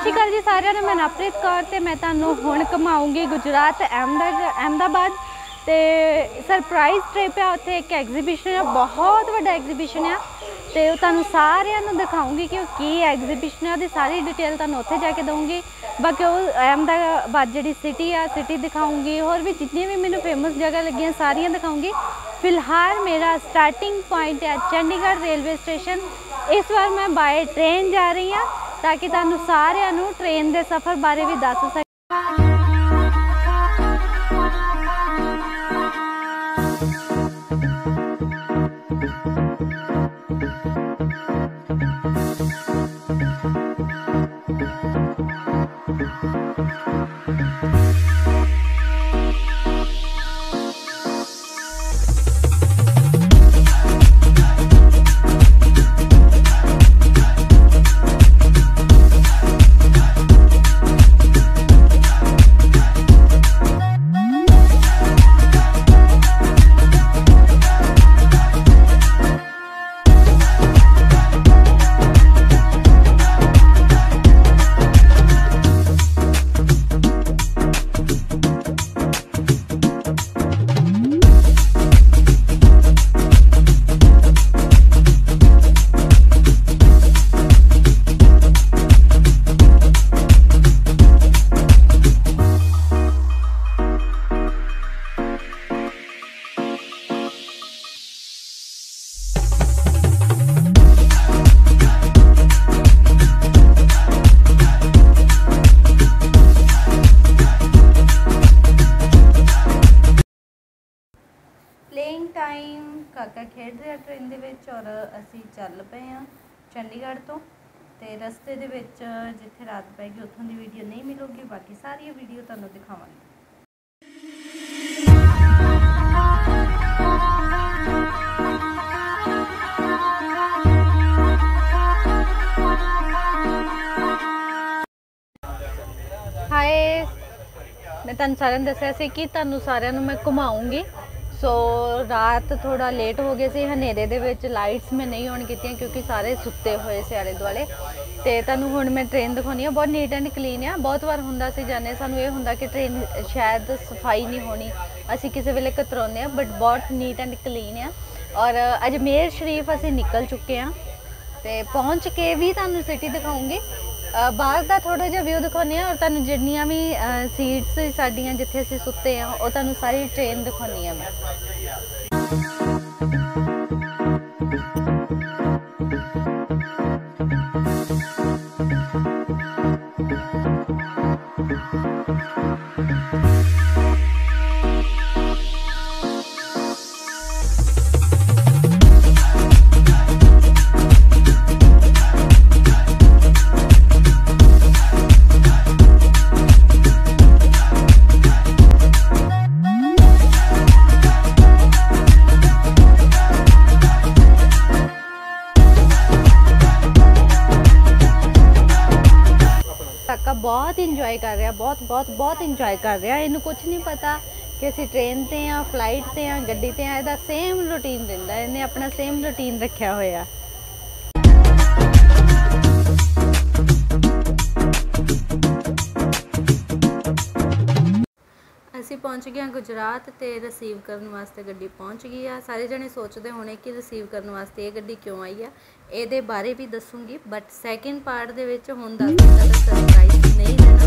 ਸ਼੍ਰੀ ਅਕਾਲ जी सारिਆਂ ਨੂੰ। मैं नवप्रीत कौर ਤੇ मैं ਤੁਹਾਨੂੰ ਹੁਣ ਘੁਮਾਉਂਗੀ गुजरात अहमदाबाद ਤੇ सरप्राइज़ ट्रिप है। उत्थे एक एग्जीबिशन है, बहुत बड़ा एग्जीबिशन है ਤੇ ਉਹ ਤੁਹਾਨੂੰ ਸਾਰਿਆਂ ਨੂੰ ਦਿਖਾਉਂਗੀ कि की एग्जीबिशन है। ਉਹਦੀ सारी डिटेल ਤੁਹਾਨੂੰ ਉੱਥੇ ਜਾ ਕੇ ਦਊਂਗੀ। बाकी वो अहमदाबाद जी सिटी है, सिटी दिखाऊंगी। और भी जितनी भी मैंने फेमस जगह लगी सारियां दिखाऊंगी। फिलहाल मेरा स्टार्टिंग पॉइंट है चंडीगढ़ रेलवे स्टेशन। इस बार मैं बाय ट्रेन जा रही हूँ ताकि तुहानू सारियां नू ट्रेन के सफ़र बारे भी दस सक। प्लेइंग टाइम काका खेड रहा ट्रेन दे विच और असी चल पे हाँ चंडीगढ़ तो ते रस्ते दे विच जिथे रात पैगी उत्थों दी वीडियो नहीं मिलूगी। बाकी सारी वीडियो तुहानू दिखावांगी। हाय, मैं तुहानू सारिਆਂ दस्सिया सी कि तुहानू सारिਆਂ नू मैं घुमाऊंगी। सो रात थोड़ा लेट हो गए सी, हनेरे दे विच लाइट्स मैं नहीं ऑन कीतियां क्योंकि सारे सुते हुए से आले दुआले। ते तुहानू हुण मैं ट्रेन दिखाउणी आ। बहुत नीट एंड क्लीन है। बहुत बार हुंदा सी जाने सानू ये हुंदा कि ट्रेन शायद सफाई नहीं होनी, असी किसी वेले कतराउने आ, बट बहुत नीट एंड क्लीन है। और अजमेर शरीफ असी निकल चुके हैं ते पहुँच के भी तुहानू सिटी दिखाऊंगी। बाहर का थोड़ा जिहा व्यू दिखाने और तुहानू जिन्नियां भी सीट्स साडियां जिथे असीं सुते हैं वो तुहानू सारी ट्रेन दिखानी है मैं। काका बहुत इंजॉय कर रहा, बहुत इंजॉय कर रहा। इन्हू कुछ नहीं पता कि असी ट्रेन ते हाँ, फ्लाइट ते हाँ, गड्डी ते हाँ। इहदा सेम रूटीन रहिंदा, इन्हें अपना सेम रूटीन रखा होया। असी पहुँच गए गुजरात ते रिसीव करने वास्ते गड्डी पहुँच गई है। सारे जने सोचते होने कि रिसीव करने वास्ते ये गड्डी क्यों आई है, ये बारे भी दसूँगी। बट सैकेंड पार्ट दे विच हुण दस दित्ता तां सरप्राइज़ नहीं देना।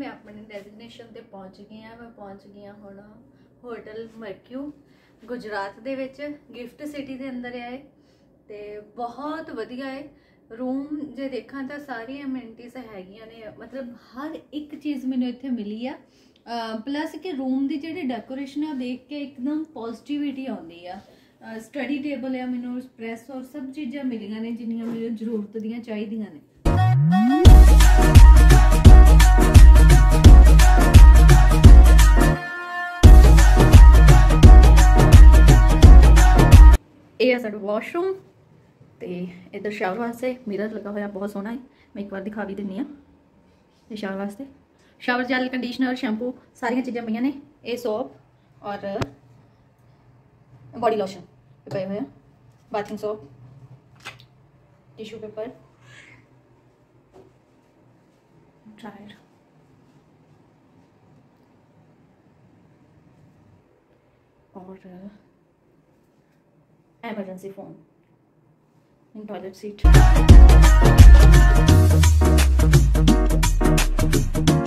मैं अपने डेजिग्नेशन ਤੇ पहुंच गई हाँ। मैं पहुंच गई ਹੁਣ होटल मर्क्यू गुजरात ਦੇ ਵਿੱਚ गिफ्ट सिटी ਦੇ अंदर है ਤੇ बहुत वधिया है रूम। जे देखा तो सारी एमिनिटीज़ हैगियां ने, मतलब हर एक चीज़ मैंने इत्थे मिली आ। प्लस कि रूम की जी डेकोरेशन है देख के एकदम पॉजिटिविटी आती है। स्टडी टेबल है, मैंने प्रेस और सब चीज़ां मिलियां ने जिन्नियां मेरी जरूरत दियां चाहिदियां ने। ये साडा वॉशरूम तो इधर शावर वास्ते मिरर लगा हुआ बहुत सोहना है। मैं एक बार दिखा भी दिनी हाँ। ये शावर वास्ते शावर जैल, कंडीशनर, शैम्पू सारिया चीज़ां पईयां ने। ये सोप और बॉडी लोशन पे हुए, bathing soap, tissue paper, dryer और emergency phone in toilet seat।